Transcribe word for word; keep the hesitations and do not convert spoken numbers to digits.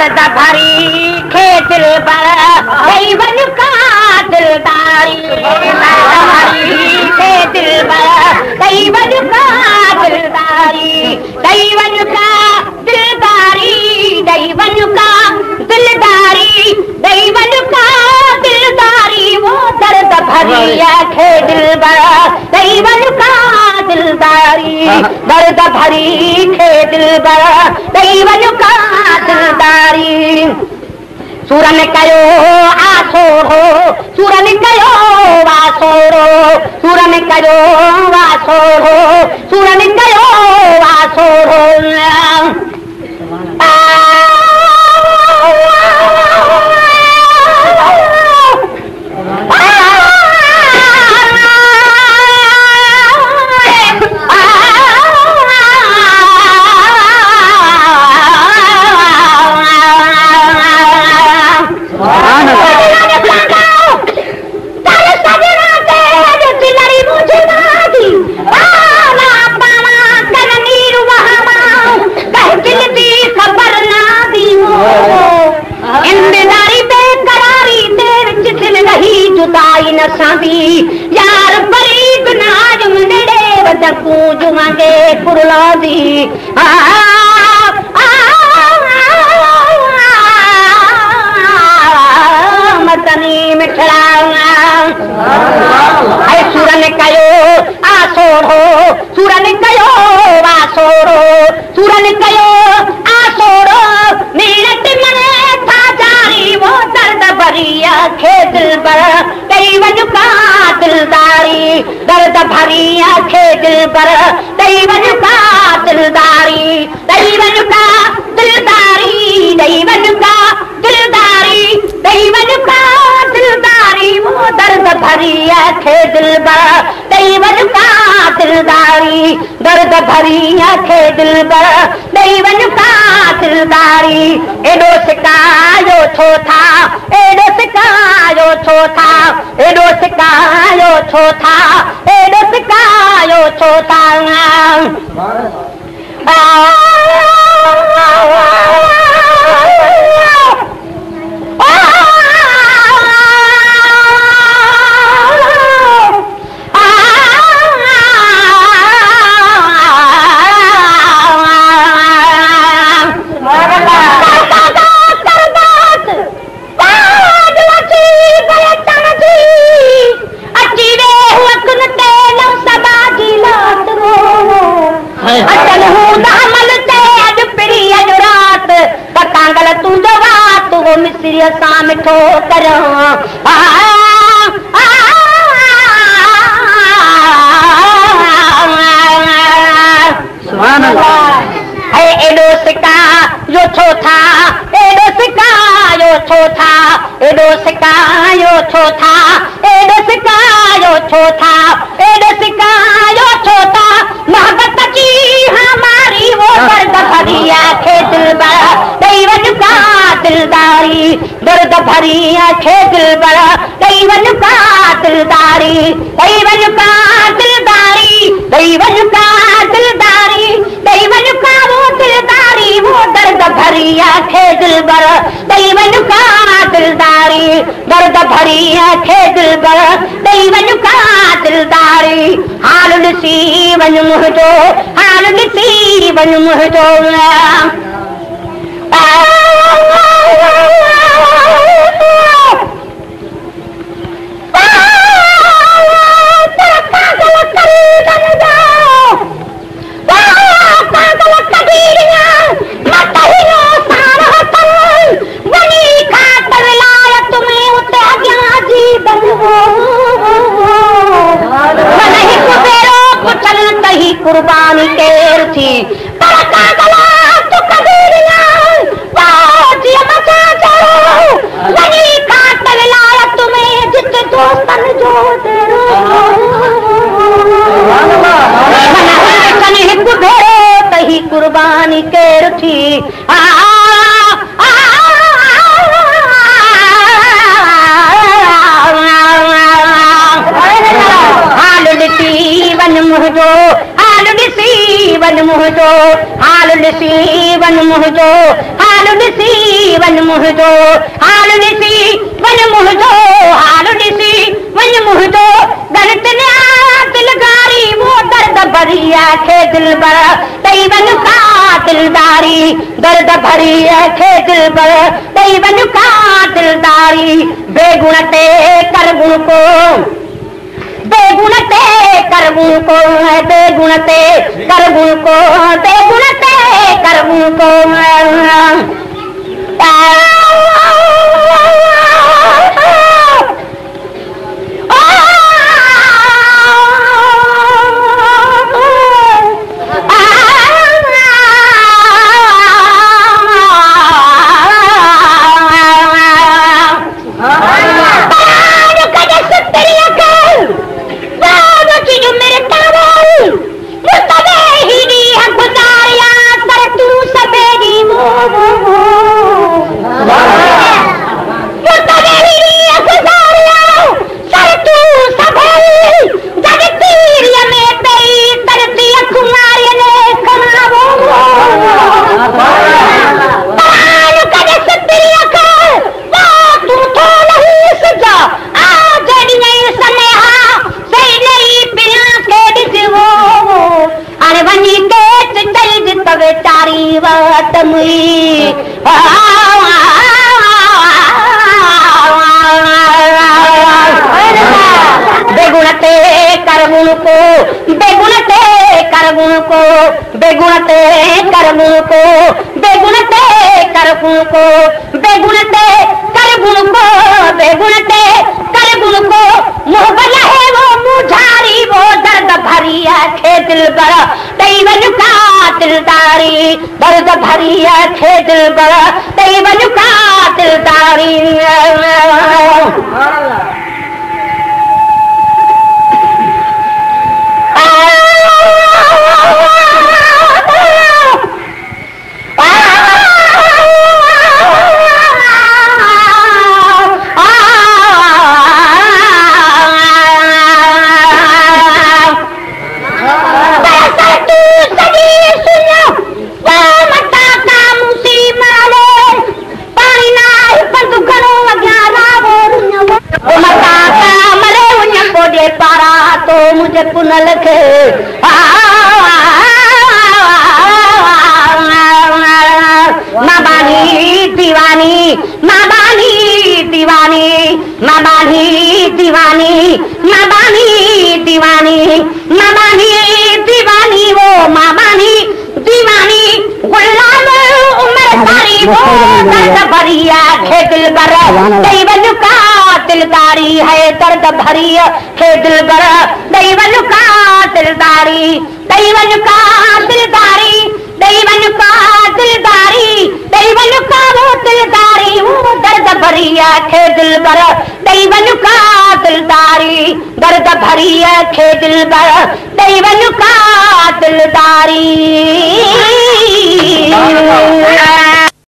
दर्द भरी खे दिल बर ॾेई वञ का दिलदारी दर्द भरी खे दिल बर ॾेई वञ का दिलदारी ॾेई वञ का दिलदारी ॾेई वञ का दिलदारी ॾेई वञ का दिलदारी वो दर्द भरी खे दिल बर ॾेई वञ का दिलदारी दर्द भरी खे दिल बर ॾेई वञ का दिलदारी सूरन कयो आसोड़ो सूरन कयो वासोड़ो सूरन कयो वासोड़ो सूरन कयो वासोड़ो जुदाई न सांदी यार फरीक नाज मिलड़े वदकू जुमांगे कुरलादी आ मतनी मिठड़ा ऐ सूरन कयो आसोड़ो सूरन कयो वासोड़ो सूरन कयो आसोड़ो मिलत मने था जारी वो दर्द भरी खे दिल बर ॾेई वञ का दिलदारी दर्द भरी खे दिल बर ॾेई वञ का दिलदारी ॾेई वञ का दिलदारी ॾेई वञ का दिलदारी ॾेई वञ का दिलदारी वो दर्द भरी खे दिल बर ॾेई वञ का दिलदारी दर्द भरी खे दिल बर ॾेई वञ का दिलदारी एॾो सिकायो छो था एॾो सिकायो छो था एॾो सिकायो छो था एॾो सिकायो छो था अचल हूं दामल ते अॼु पिड़ी अॼु रात पकांगल तुंहिंजो वात वो मिस्रीअ सां मिठो करियो एॾो सिकायो छो था एॾो सिकायो छो था एॾो सिकायो छो था एॾो सिकायो छो था एॾो सिकायो छो था मोहब्बत की हमारी वो दर्द भरी खे दिल बर ॾेई वञ का दिलदारी दर्द भरी खे दिल बर ॾेई वञ का दिलदारी ॾेई वञ का दिलदारी ॾेई वञ का दिलदारी ॾेई वञ का वो दिलदारी वो दर्द भरी खे दिल बर ॾेई वञ का दिलदारी दर्द भरी खे दिल बर ॾेई वञ का दिलदारी हाल ॾिसी वञ मुंहिंजो हाल ॾिसी वञ मुंहिंजो कुर्बानी केर थी पर कागला तू कबीरिया पाजी मचा चलो वनी काट लाया तुम्हें जित दोस्तन जो तेरो कने हिक भेरो तही कुर्बानी केर थी आ हाल ॾिसी वञ मुंहिंजो हाल ॾिसी वन मुंहिंजो हाल ॾिसी वन मुंहिंजो हाल ॾिसी वन मुंहिंजो हाल ॾिसी वन मुंहिंजो हाल ॾिसी वन मुंहिंजो दर्द दिलगारी वो दर्द भरी खे दिलबर ॾेई वञ का दिलदारी दर्द भरी खे दिलबर ॾेई वञ का दिलदारी बेगुण ते कर गुण को बेगुण ते कर गुण को बेगुण ते कर गुण को बेगुण ते कर गुण को बेगुण ते कर गुण को बेगुण ते कर गुण को बेगुण ते कर गुण को बेगुण ते कर गुण को बेगुण ते कर गुण को बेगुण ते कर गुण को मोहब्बत है वो मुझारी वो दर्द भरी खे दिलबर ॾेई वञ का दिलदारी दर्द भरी खे दिलबर ॾेई वञ का दिलदारी मुझे पुनल के माँ बानी दीवानी माँ बानी दीवानी माँ बानी दीवानी माँ बानी दीवानी माँ बानी दीवानी वो माँ बानी दीवानी गुलाम उम्र सारी वो दर्द भरी खे दिलबर ॾेई वञ का दिलदारी है दर्द भरी खे दिलबर ॾेई वञ का दिलदारी ॾेई वञ का दिलदारी ॾेई वञ का दिलदारी ॾेई वञ का वो दिलदारी वो दर्द भरी खे दिलबर ॾेई वञ का दिलदारी दर्द भरी खे दिलबर ॾेई वञ का दिलदारी